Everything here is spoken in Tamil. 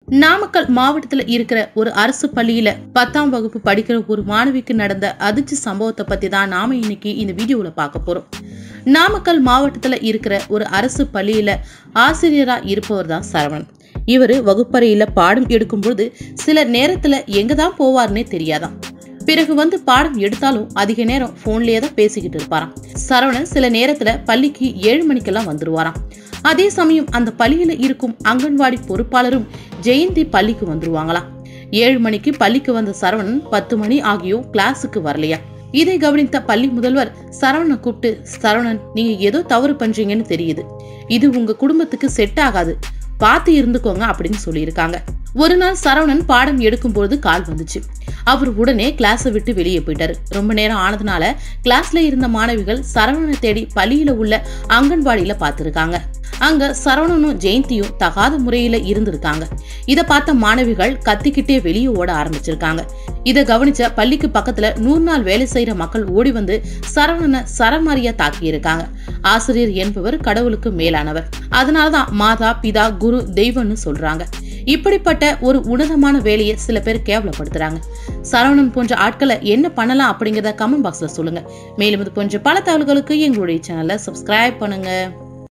நாமக்கல் மாவட்டத்துல இருக்கிற ஒரு அரசு பள்ளியில 10ஆம் வகுப்பு படிக்கிற ஒரு மாணவிக்கு நடந்த அதிர்ச்சி சம்பவத்தை பத்தி தான் நாம இன்னைக்கு இந்த வீடியோல பார்க்க போறோம். நாமக்கல் மாவட்டத்துல இருக்கிற ஒரு அரசு பள்ளியில ஆசிரியரா இருப்பவர் தான் சரவணன். இவரு வகுப்பறையில பாடம் எடுக்கும்போது சில நேரத்துல எங்கதான் போவார்னே தெரியாதான். பிறகு வந்து பாடம் எடுத்தாலும் அதிக நேரம் போன்லயே தான் பேசிக்கிட்டு இருப்பாராம். சரவணன் சில நேரத்துல பள்ளிக்கு 7 மணிக்கெல்லாம் வந்துருவாராம். அதே சமயம் அந்த பள்ளியில இருக்கும் அங்கன்வாடி பொறுப்பாளரும் ஜெயந்தி பள்ளிக்கு வந்துருவாங்களாம். 7 மணிக்கு பள்ளிக்கு வந்த சரவணன் 10 மணி ஆகியும் கிளாஸுக்கு வரலையா. இதை கவனித்த பள்ளி முதல்வர் சரவணனை கூப்பிட்டு, சரவணன், நீங்க ஏதோ தவறு பண்றீங்கன்னு தெரியுது, இது உங்க குடும்பத்துக்கு செட் ஆகாது, பார்த்து இருந்துக்கோங்க அப்படின்னு சொல்லியிருக்காங்க. ஒரு நாள் சரவணன் பாடம் எடுக்கும்போது கால் வந்துச்சு. அவர் உடனே கிளாஸை விட்டு வெளியே போயிட்டாரு. ரொம்ப நேரம் ஆனதுனால கிளாஸ்ல இருந்த மாணவிகள் சரவணனை தேடி பள்ளியில உள்ள அங்கன்வாடியில பார்த்திருக்காங்க. அங்க சரவணனும் ஜெயந்தியும் தகாத முறையில இருந்திருக்காங்க. இத பார்த்த மாணவிகள் கத்திக்கிட்டே வெளியே ஓட ஆரம்பிச்சிருக்காங்க. இத கவனிச்ச பள்ளிக்கு பக்கத்துல 100 நாள் வேலை செய்யற மக்கள் ஓடி வந்து சரவணனை சரமாரியா தாக்கி இருக்காங்க. ஆசிரியர் என்பவர் கடவுளுக்கு மேலானவர், அதனாலதான் மாதா பிதா குரு தெய்வம்னு சொல்றாங்க. இப்படிப்பட்ட ஒரு உன்னதமான வேலையை சில பேர் கேவலப்படுத்துறாங்க. சரவணன் போன்ற ஆட்களை என்ன பண்ணலாம் அப்படிங்கறத கமெண்ட் பாக்ஸ்ல சொல்லுங்க. மேலும் இது போன்ற பல தகவல்களுக்கு எங்களுடைய சேனலை சப்ஸ்கிரைப் பண்ணுங்க.